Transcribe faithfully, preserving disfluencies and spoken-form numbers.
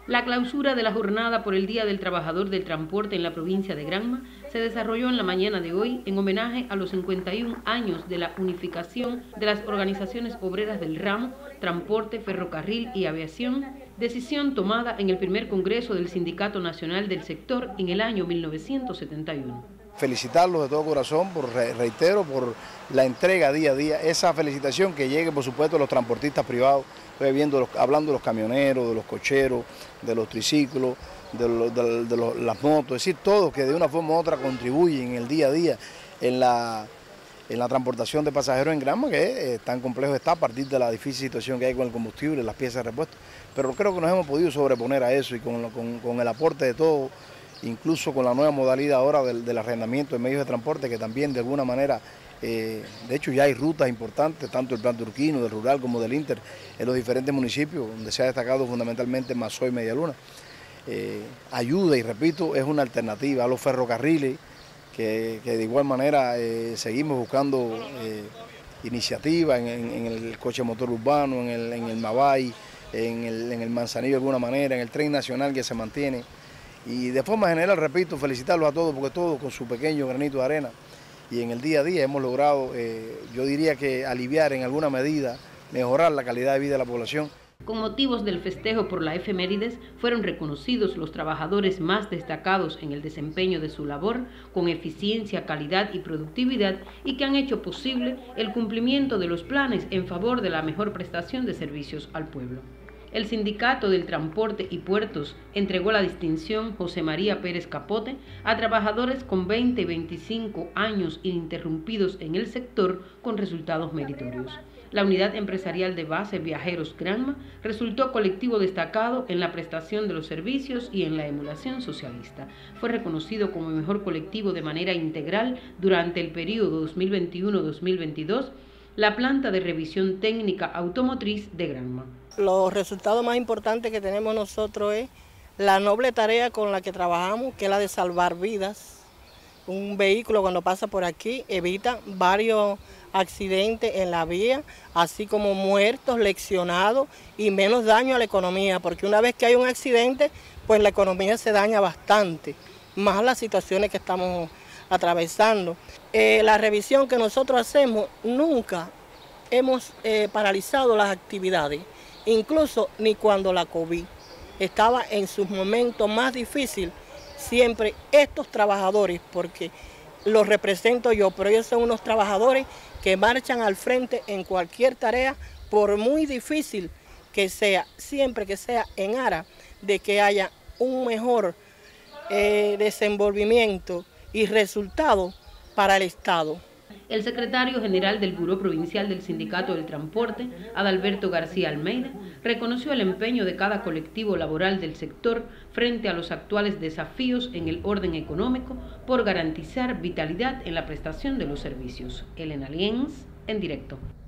La clausura de la jornada por el Día del Trabajador del Transporte en la provincia de Granma se desarrolló en la mañana de hoy en homenaje a los cincuenta y un años de la unificación de las organizaciones obreras del ramo, transporte, ferrocarril y aviación, decisión tomada en el primer congreso del Sindicato Nacional del Sector en el año mil novecientos setenta y uno. Felicitarlos de todo corazón, por reitero, por la entrega día a día, esa felicitación que llegue por supuesto a los transportistas privados, estoy viendo, los, hablando de los camioneros, de los cocheros, de los triciclos, de, los, de, de los, las motos, es decir, todos que de una forma u otra contribuyen en el día a día en la, en la transportación de pasajeros en Granma, que es tan complejo está a partir de la difícil situación que hay con el combustible, las piezas de repuesto, pero creo que nos hemos podido sobreponer a eso y con, con, con el aporte de todos, incluso con la nueva modalidad ahora del, del arrendamiento de medios de transporte, que también de alguna manera, eh, de hecho ya hay rutas importantes, tanto del plan turquino, del rural como del Inter, en los diferentes municipios, donde se ha destacado fundamentalmente Mazó y Medialuna. Eh, ayuda, y repito, es una alternativa a los ferrocarriles, que, que de igual manera eh, seguimos buscando eh, iniciativas en, en, en el coche motor urbano, en el, en el Mabay, en el, en el Manzanillo de alguna manera, en el tren nacional que se mantiene. Y de forma general, repito, felicitarlos a todos, porque todos con su pequeño granito de arena y en el día a día hemos logrado, eh, yo diría que aliviar en alguna medida, mejorar la calidad de vida de la población. Con motivos del festejo por la efemérides, fueron reconocidos los trabajadores más destacados en el desempeño de su labor, con eficiencia, calidad y productividad, y que han hecho posible el cumplimiento de los planes en favor de la mejor prestación de servicios al pueblo. El Sindicato del Transporte y Puertos entregó la distinción José María Pérez Capote a trabajadores con veinte y veinticinco años ininterrumpidos en el sector con resultados meritorios. La unidad empresarial de base Viajeros Granma resultó colectivo destacado en la prestación de los servicios y en la emulación socialista. Fue reconocido como el mejor colectivo de manera integral durante el periodo dos mil veintiuno a dos mil veintidós la planta de revisión técnica automotriz de Granma. Los resultados más importantes que tenemos nosotros es la noble tarea con la que trabajamos, que es la de salvar vidas. Un vehículo cuando pasa por aquí evita varios accidentes en la vía, así como muertos, lesionados y menos daño a la economía, porque una vez que hay un accidente, pues la economía se daña bastante, más las situaciones que estamos atravesando. Eh, la revisión que nosotros hacemos, nunca hemos eh, paralizado las actividades, incluso ni cuando la COVID estaba en sus momentos más difíciles, siempre estos trabajadores, porque los represento yo, pero ellos son unos trabajadores que marchan al frente en cualquier tarea, por muy difícil que sea, siempre que sea en aras de que haya un mejor eh, desenvolvimiento y resultado para el Estado. El secretario general del Buró Provincial del Sindicato del Transporte, Adalberto García Almeida, reconoció el empeño de cada colectivo laboral del sector frente a los actuales desafíos en el orden económico por garantizar vitalidad en la prestación de los servicios. Elena Lienz, en directo.